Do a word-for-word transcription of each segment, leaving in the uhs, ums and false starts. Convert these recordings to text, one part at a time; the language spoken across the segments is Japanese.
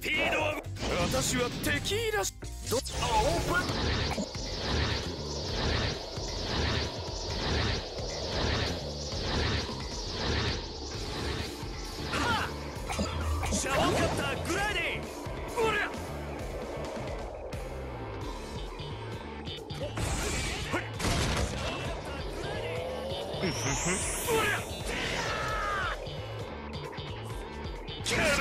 ピードは私はテキーラどオープンシャワーカッターグライディングおりゃおりゃキャル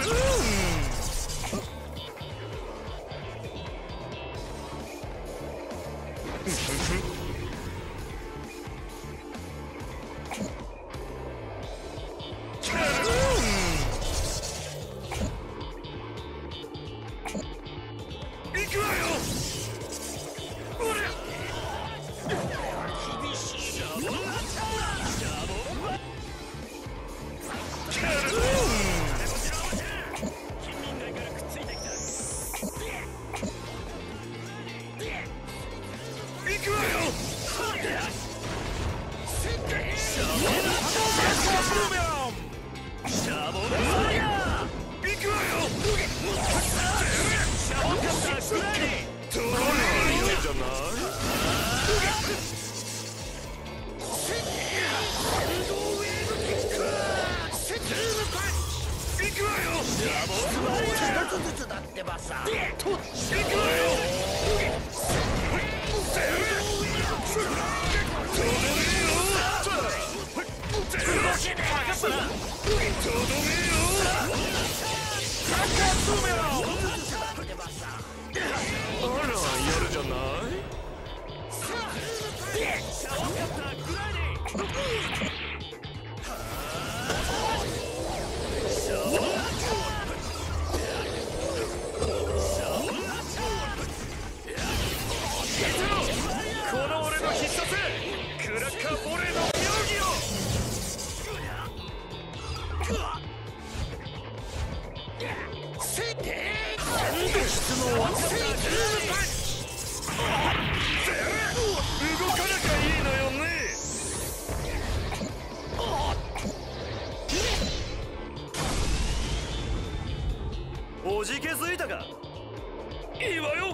おじけづいたか。いいわよ。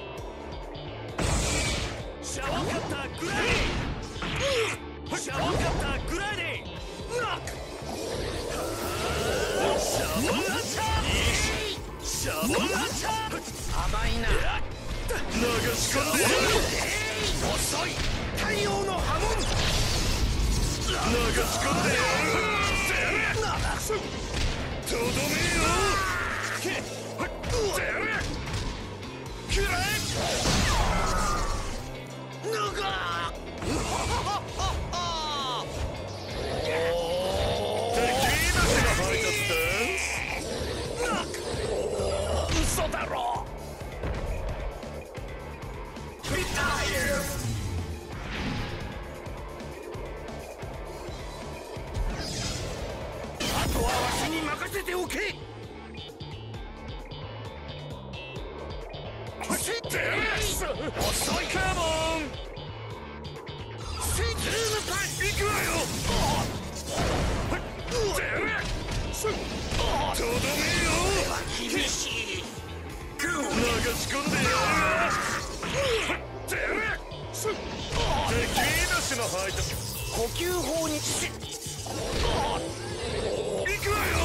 シャワーカッターグライディングシャワーカッターグライディングノックシャワーラッチャーシャワーラッチャー甘いな流し込んでやる遅い太陽の波紋流し込んでやるとどめよ嘘だろ。あとはわしに任せておけ。遅いカモンセイズームパン行くわよ。とどめよ厳しい流し込んでやるテキーナスの配達呼吸法にして行くわよ。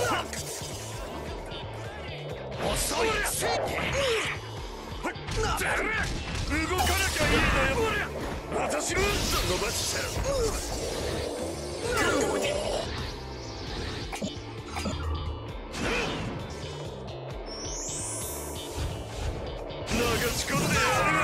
遅いセイ動かなきゃいいのよ。私が伸ばしちゃう。流し込んでやるわ。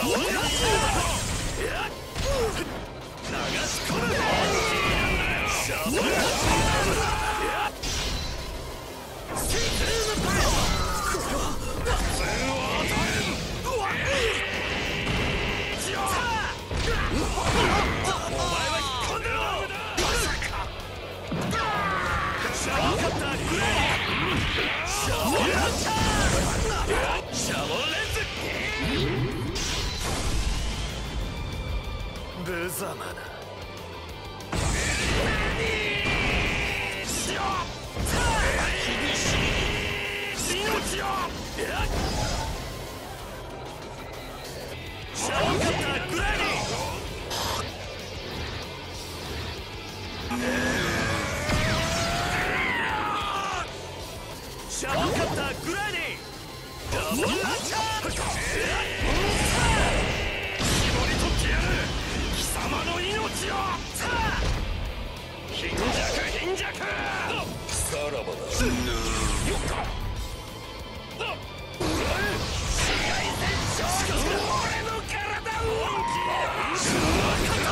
無様な。シャボンカッターグラニーダブルランチャー絞り取ってやる貴様の命をさあ貧弱貧弱さらばだよっか紫外線衝撃俺の体をシャボンカッタ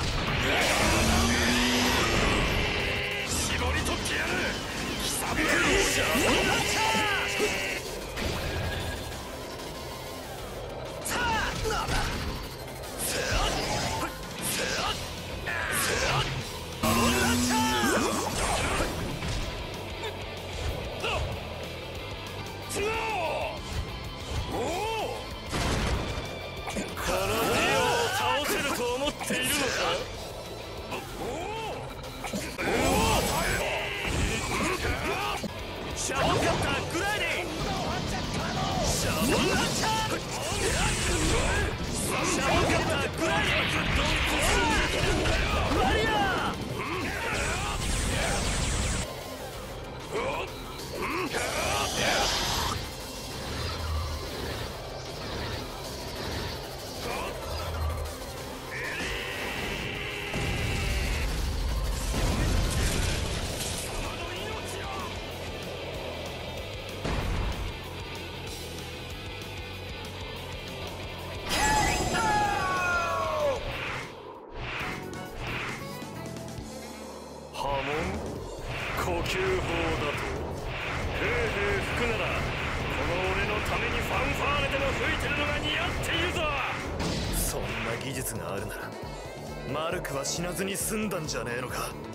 ー絞り取ってやる貴様のシャボンランチャーシャボンカッターグライディングシャボンランチャーシャボンカッターグライディングワリアー呼吸法だとへいへい吹くならこの俺のためにファンファーレでも吹いてるのが似合っているぞ。そんな技術があるならマルクは死なずに済んだんじゃねえのか。